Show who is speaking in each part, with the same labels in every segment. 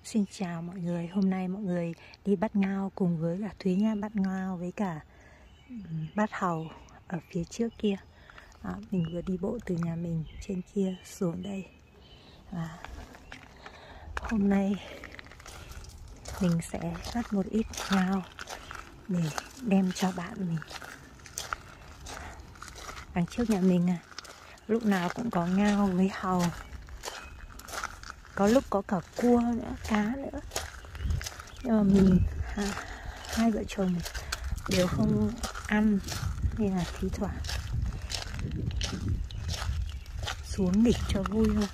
Speaker 1: Xin chào mọi người, hôm nay mọi người đi bắt ngao cùng với cả Thúy nha, bắt ngao với cả bắt hàu ở phía trước kia. Mình vừa đi bộ từ nhà mình trên kia xuống đây. Hôm nay mình sẽ bắt một ít ngao để đem cho bạn mình. Đằng trước nhà mình lúc nào cũng có ngao với hàu. Có lúc có cả cua nữa, cá nữa. Nhưng mà mình hai vợ chồng đều không ăn nên là thi thoảng xuống nghịch cho vui thôi.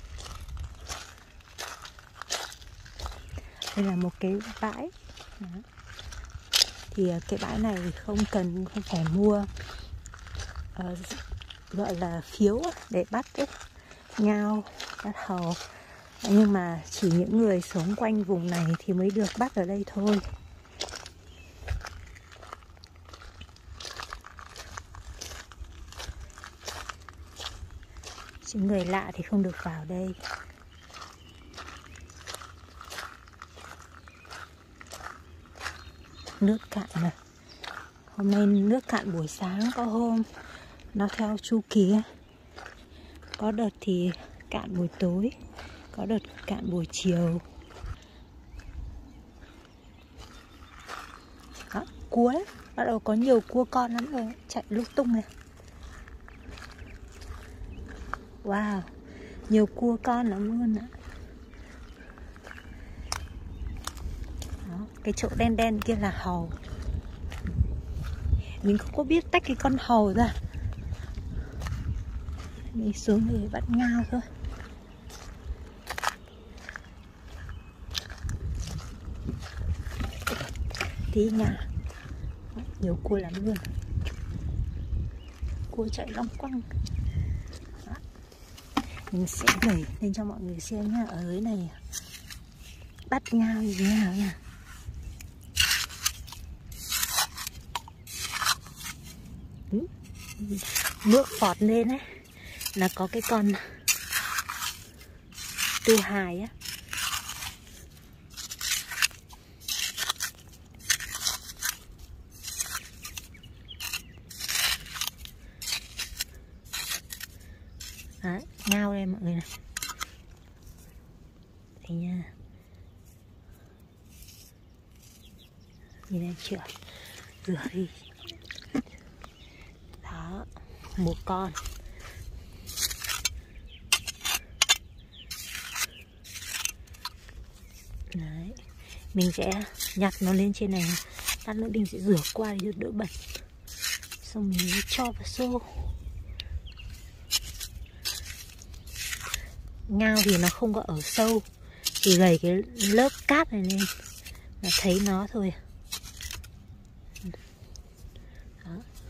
Speaker 1: Đây là một cái bãi. Đó. Thì cái bãi này không phải mua gọi là phiếu để bắt ấy, ngao, bắt hàu. Nhưng mà chỉ những người sống quanh vùng này thì mới được bắt ở đây thôi. Chỉ người lạ thì không được vào đây. Nước cạn này. Hôm nay nước cạn buổi sáng, có hôm nó theo chu kỳ. Có đợt thì cạn buổi tối, có đợt cạn buổi chiều. Đó, cua ấy, bắt đầu có nhiều cua con lắm rồi, chạy lung tung này. Wow, nhiều cua con lắm luôn ạ. Đó, cái chỗ đen đen kia là hàu. Mình không có biết tách cái con hàu ra. Mình xuống để bắt ngao thôi. Tí nhà nhiều cua lắm luôn. Cua chạy long quăng. Đó. Mình sẽ đẩy lên cho mọi người xem nhá. Ở dưới này bắt ngao như thế nào nha. Nước phọt lên ấy là có cái con tu hài á. Đấy, ngao đây mọi người này. Đây nha. Nhìn em chưa? Rửa đi. Đó, một con. Đấy, mình sẽ nhặt nó lên trên này. Lát nữa mình sẽ rửa qua để đỡ bẩn. Xong mình cho vào xô. Ngao thì nó không có ở sâu, chỉ gầy cái lớp cát này lên là thấy nó thôi. Đó.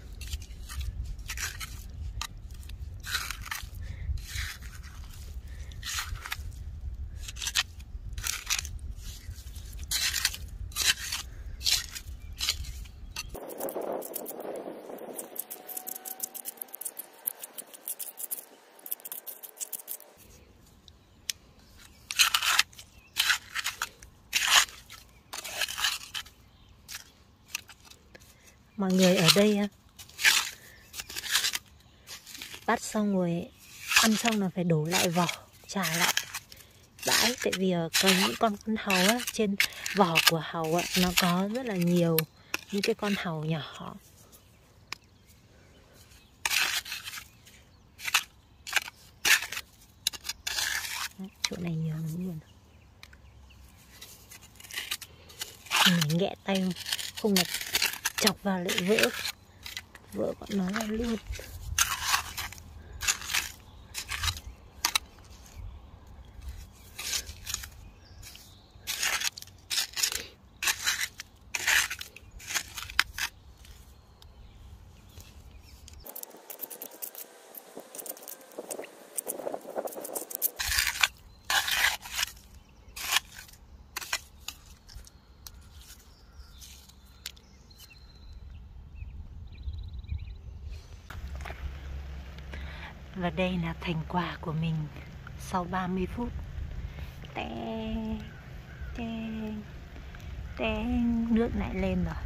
Speaker 1: Mọi người ở đây bắt xong rồi ăn xong là phải đổ lại vỏ, trả lại bãi. Tại vì có những con hàu á, trên vỏ của hàu á, nó có rất là nhiều những cái con hàu nhỏ. Chỗ này nhiều lắm luôn. Mình nghẹ tay không là chọc vào lại vỡ bọn nó ra luôn. Và đây là thành quả của mình sau 30 phút. Teng, teng, nước lại lên rồi.